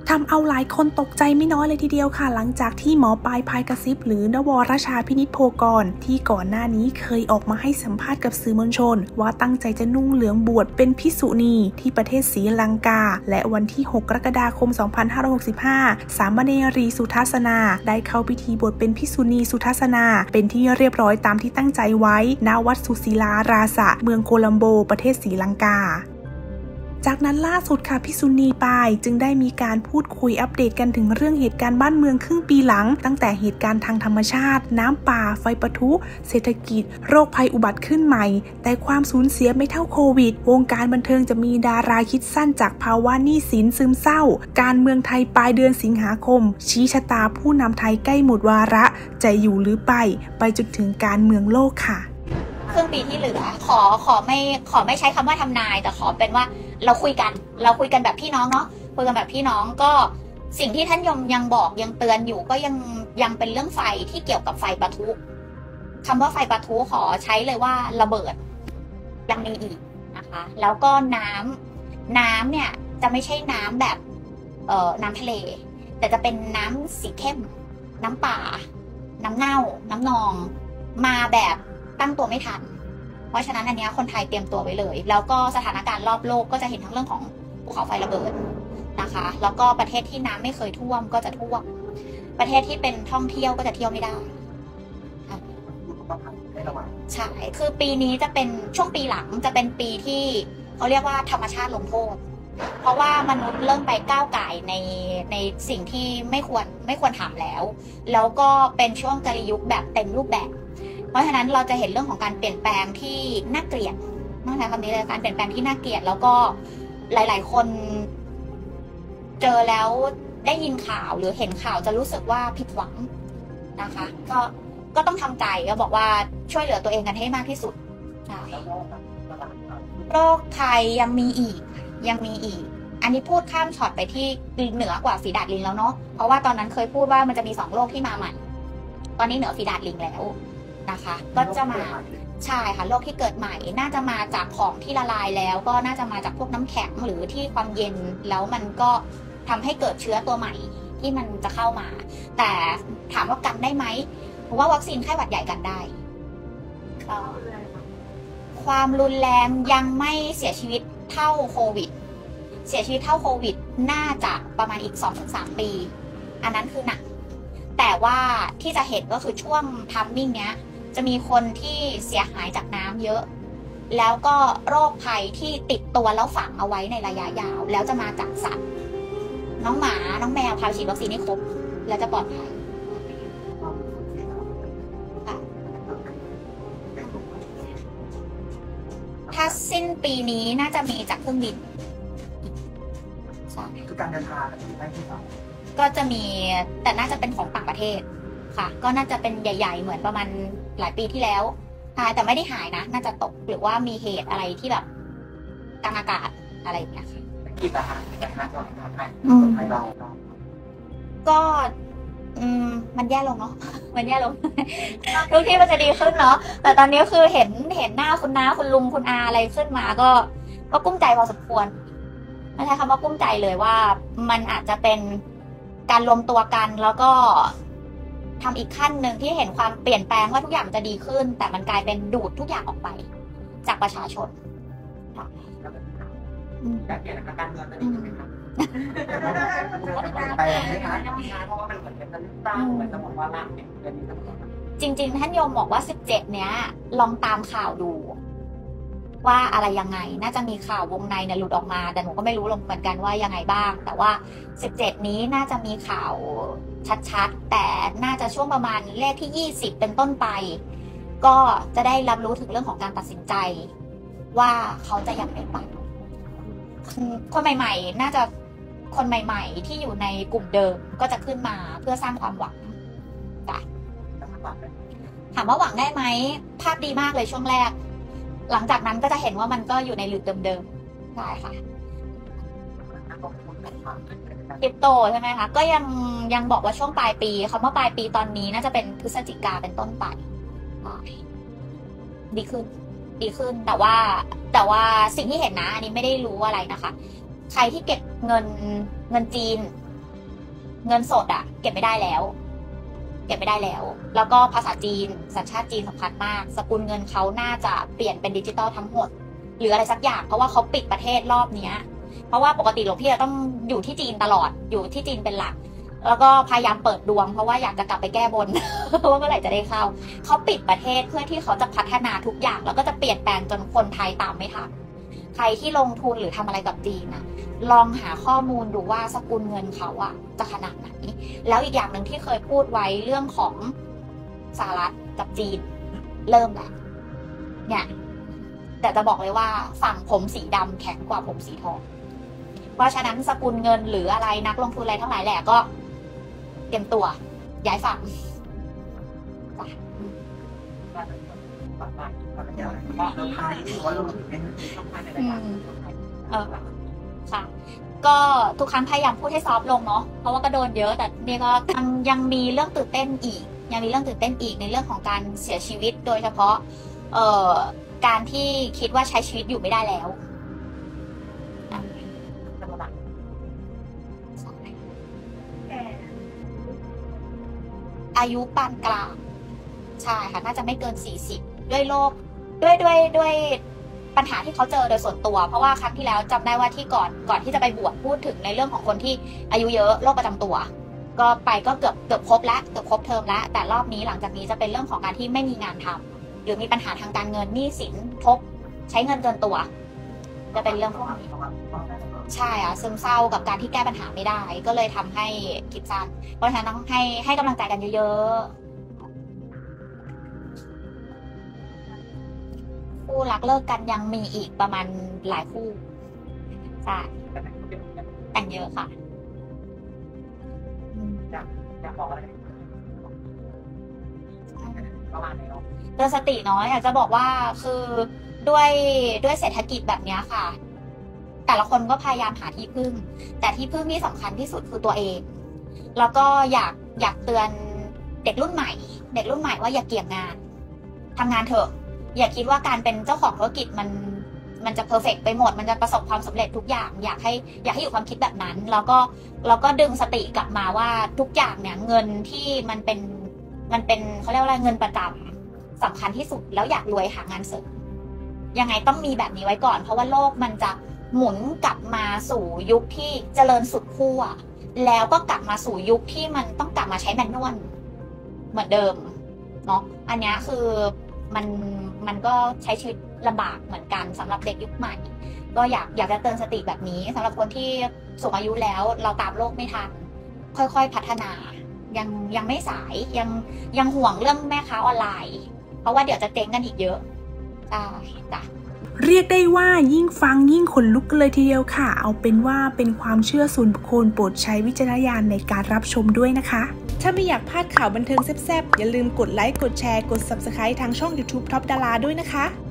ทำเอาหลายคนตกใจไม่น้อยเลยทีเดียวค่ะหลังจากที่หมอปลายพายกระซิบหรือ นวรชาพินิจโพกรที่ก่อนหน้านี้เคยออกมาให้สัมภาษณ์กับสื่อมวลชนว่าตั้งใจจะนุ่งเหลืองบวชเป็นภิกษุณีที่ประเทศศรีลังกาและวันที่ 6 กรกฎาคม 2565 สามเณรีสุทัศนาได้เข้าพิธีบวชเป็นภิกษุณีสุทัศนาเป็นที่เรียบร้อยตามที่ตั้งใจไว้ณวัดสุศิลาราสะเมืองโคลัมโบประเทศศรีลังกาจากนั้นล่าสุดค่ะภิกษุณีปายจึงได้มีการพูดคุยอัปเดตกันถึงเรื่องเหตุการณ์บ้านเมืองครึ่งปีหลังตั้งแต่เหตุการณ์ทางธรรมชาติน้ำป่าไฟปะทุเศรษฐกิจโรคภัยอุบัติขึ้นใหม่แต่ความสูญเสียไม่เท่าโควิดวงการบันเทิงจะมีดาราคิดสั้นจากภาวะหนี้สินซึมเศร้าการเมืองไทยปลายเดือนสิงหาคมชี้ชะตาผู้นำไทยใกล้หมดวาระจะอยู่หรือไปจนถึงการเมืองโลกค่ะครึ่งปีที่เหลือขอไม่ใช้คำว่าทำนายแต่ขอเป็นว่าเราคุยกันแบบพี่น้องเนาะคุยกันแบบพี่น้องก็สิ่งที่ท่านยังบอกยังเตือนอยู่ก็ยังเป็นเรื่องไฟที่เกี่ยวกับไฟปะทุคำว่าไฟปะทุขอใช้เลยว่าระเบิดยังมีอีกนะคะแล้วก็น้ำเนี่ยจะไม่ใช่น้ำแบบน้ำทะเลแต่จะเป็นน้ำสีเข้มน้ำป่าน้ำเน่าน้ำนองมาแบบตั้งตัวไม่ทันเพราะฉะนั้นอันนี้คนไทยเตรียมตัวไว้เลยแล้วก็สถานการณ์รอบโลกก็จะเห็นทั้งเรื่องของภูเขาไฟระเบิดนะคะแล้วก็ประเทศที่น้ำไม่เคยท่วมก็จะท่วมประเทศที่เป็นท่องเที่ยวก็จะเที่ยวไม่ได้ใช่คือปีนี้จะเป็นช่วงปีหลังจะเป็นปีที่เขาเรียกว่าธรรมชาติลงโทษเพราะว่ามนุษย์เริ่มไปก้าวไก่ในสิ่งที่ไม่ควรทำแล้วก็เป็นช่วงกาลยุคแบบเต็มรูปแบบเพราะฉะนั้นเราจะเห็นเรื่องของการเปลี่ยนแปลงที่น่าเกลียดต้องใช้คำนี้เลยการเปลี่ยนแปลงที่น่าเกลียดแล้วก็หลายๆคนเจอแล้วได้ยินข่าวหรือเห็นข่าวจะรู้สึกว่าผิดหวังนะคะก็ต้องทำใจก็บอกว่าช่วยเหลือตัวเองกันให้มากที่สุดโรคไทยยังมีอีกอันนี้พูดข้ามช็อตไปที่เหนือกว่าฝีดาษลิงแล้วเนาะเพราะว่าตอนนั้นเคยพูดว่ามันจะมี2โรคที่มาใหม่ตอนนี้เหนือฝีดาษลิงแล้วนะคะก็จะมาใช่ค่ะโรคที่เกิดใหม่น่าจะมาจากของที่ละลายแล้วก็น่าจะมาจากพวกน้ำแข็งหรือที่ความเย็นแล้วมันก็ทำให้เกิดเชื้อตัวใหม่ที่มันจะเข้ามาแต่ถามว่ากันได้ไหมเพราะว่าวัคซีนไข้หวัดใหญ่กันได้ความรุนแรงยังไม่เสียชีวิตเท่าโควิดเสียชีวิตเท่าโควิดน่าจะประมาณอีก 2-3 ปีอันนั้นคือหนักแต่ว่าที่จะเห็นก็คือช่วงทัมมิ่งเนี้ยจะมีคนที่เสียหายจากน้ำเยอะแล้วก็โรคภัยที่ติดตัวแล้วฝังเอาไว้ในระยะยาวแล้วจะมาจากสัตว์น้องหมาน้องแมวพาฉีดวัคซีนให้ครบแล้วจะปลอดภัยถ้าสิ้นปีนี้น่าจะมีจากเครื่องบินใช่คือการเดินทางได้ที่ไหนก็จะมีแต่น่าจะเป็นของต่างประเทศค่ะก็น่าจะเป็นใหญ่ๆเหมือนประมาณหลายปีที่แล้วแต่ไม่ได้หายนะน่าจะตกหรือว่ามีเหตุอะไรที่แบบกลางอากาศอะไรอย่างเงี้ยค่ะกี่ประหารจากการทำให้เราก็มันแย่ลงเนาะมันแย่ลงทุกที่มันจะดีขึ้นเนาะแต่ตอนนี้คือเห็นหน้าคุณน้าคุณลุงคุณอาอะไรขึ้นมาก็กุ้มใจพอสมควรไม่ใช่คำว่ากุ้มใจเลยว่ามันอาจจะเป็นการรวมตัวกันแล้วก็ทำอีกขั้นหนึ่งที่เห็นความเปลี่ยนแปลงว่าทุกอย่างจะดีขึ้นแต่มันกลายเป็นดูดทุกอย่างออกไปจากประชาชนการเปลี่ยนการเมืองนั่นเองใช่ไหมครับแต่ไม่ใช่เพราะว่ามันเหมือนเป็นการตั้งเหมือนจะบอกว่าละจริงๆท่านโยมบอกว่า17เนี้ยลองตามข่าวดูว่าอะไรยังไงน่าจะมีข่าววงในเนี่ยหลุดออกมาแต่หนูก็ไม่รู้เหมือนกันว่ายังไงบ้างแต่ว่า17นี้น่าจะมีข่าวชัดๆแต่น่าจะช่วงประมาณเลขที่20เป็นต้นไปก็จะได้รับรู้ถึงเรื่องของการตัดสินใจว่าเขาจะยังไม่ปัดคนใหม่ๆน่าจะคนใหม่ๆที่อยู่ในกลุ่มเดิมก็จะขึ้นมาเพื่อสร้างความหวังจ้ะถามว่าหวังได้ไหมภาพดีมากเลยช่วงแรกหลังจากนั้นก็จะเห็นว่ามันก็อยู่ในลูปเดิมๆใช่ค่ะคริปโตใช่ไหมคะก็ยังบอกว่าช่วงปลายปีคำว่าปลายปีตอนนี้น่าจะเป็นพฤศจิกาเป็นต้นไปดีขึ้นแต่ว่าสิ่งที่เห็นนะอันนี้ไม่ได้รู้อะไรนะคะใครที่เก็บเงินจีนเงินสดอะเก็บไม่ได้แล้วแล้วก็ภาษาจีนสัญชาติจีนสำคัญมากสกุลเงินเขาน่าจะเปลี่ยนเป็นดิจิตอลทั้งหมดหรืออะไรสักอย่างเพราะว่าเขาปิดประเทศรอบนี้เพราะว่าปกติหลวงพี่จะต้องอยู่ที่จีนตลอดอยู่ที่จีนเป็นหลักแล้วก็พยายามเปิดดวงเพราะว่าอยากจะกลับไปแก้บน ว่าเมื่อไหร่จะได้เข้าเขาปิดประเทศเพื่อที่เขาจะพัฒนาทุกอย่างแล้วก็จะเปลี่ยนแปลงจนคนไทยตามไม่ทันใครที่ลงทุนหรือทำอะไรกับจีนนะลองหาข้อมูลดูว่าสกุลเงินเขาอะจะขนาดไหนแล้วอีกอย่างหนึ่งที่เคยพูดไว้เรื่องของสหรัฐกับจีนเริ่มแล้วเนี่ยแต่จะบอกเลยว่าฝั่งผมสีดำแข็งกว่าผมสีทองเพราะฉะนั้นสกุลเงินหรืออะไรนักลงทุนอะไรทั้งหลายแหละก็เตรียมตัวย้ายฝั่งค่ะก็ทุกครั้งพยายามพูดให้ซอฟลงเนาะเพราะว่าก็โดนเยอะแต่นี่ก็ยังมีเรื่องตื่นเต้นอีกในเรื่องของการเสียชีวิตโดยเฉพาะการที่คิดว่าใช้ชีวิตอยู่ไม่ได้แล้วอายุปานกลางใช่ค่ะน่าจะไม่เกิน40ด้วยโรคด้วยปัญหาที่เขาเจอโดยส่วนตัวเพราะว่าครั้งที่แล้วจำได้ว่าที่ก่อนที่จะไปบวชพูดถึงในเรื่องของคนที่อายุเยอะโรคประจำตัวก็เกือบครบแล้วเกือบครบเทอมแล้วแต่รอบนี้หลังจากนี้จะเป็นเรื่องของการที่ไม่มีงานทำหรือมีปัญหาทางการเงินหนี้สินทบใช้เงินเกินตัวจะเป็นเรื่องพวกนี้ใช่อะซึมเศร้ากับการที่แก้ปัญหาไม่ได้ก็เลยทำให้คิดสั้นเพราะฉะนั้นต้องให้กำลังใจกันเยอะๆคู่รักเลิกกันยังมีอีกประมาณหลายคู่ใช่แต่งเยอะค่ะอยากบอกอะไรประมาณนี้เนาะเตือนสติน้อยอยากจะบอกว่าคือด้วยเศรษฐกิจแบบนี้ค่ะแต่ละคนก็พยายามหาที่พึ่งแต่ที่พึ่งที่สำคัญที่สุดคือตัวเองแล้วก็อยากเตือนเด็กรุ่นใหม่ว่าอย่าเกี่ยงงานทำงานเถอะอย่าคิดว่าการเป็นเจ้าของธุรกิจมันจะเพอร์เฟกต์ไปหมดมันจะประสบความสำเร็จทุกอย่างอยากให้อยู่ความคิดแบบนั้นแล้วก็ดึงสติกลับมาว่าทุกอย่างเนี่ยเงินที่มันเป็นเขาเรียกว่าเงินประจำสำคัญที่สุดแล้วอยากรวยหางานเสริมยังไงต้องมีแบบนี้ไว้ก่อนเพราะว่าโลกมันจะหมุนกลับมาสู่ยุคที่เจริญสุดขั้วแล้วก็กลับมาสู่ยุคที่มันต้องกลับมาใช้แมนนวลเหมือนเดิมเนาะอันนี้คือมันก็ใช้ชีวิตลำบากเหมือนกันสำหรับเด็กยุคใหม่ก็อยากจะเตือนสติแบบนี้สำหรับคนที่สูงอายุแล้วเราตามโลกไม่ทันค่อยๆพัฒนายังไม่สายยังห่วงเรื่องแม่ค้าออนไลน์เพราะว่าเดี๋ยวจะเจ๊งกันอีกเยอะจ้ะเรียกได้ว่ายิ่งฟังยิ่งขนลุกเลยทีเดียวค่ะเอาเป็นว่าเป็นความเชื่อส่วนบุคคลโปรดใช้วิจารณญาณในการรับชมด้วยนะคะถ้าไม่อยากพลาดข่าวบันเทิงแซ่บๆอย่าลืมกดไลค์กดแชร์กด Subscribe ทางช่อง YouTube Top Dara ด้วยนะคะ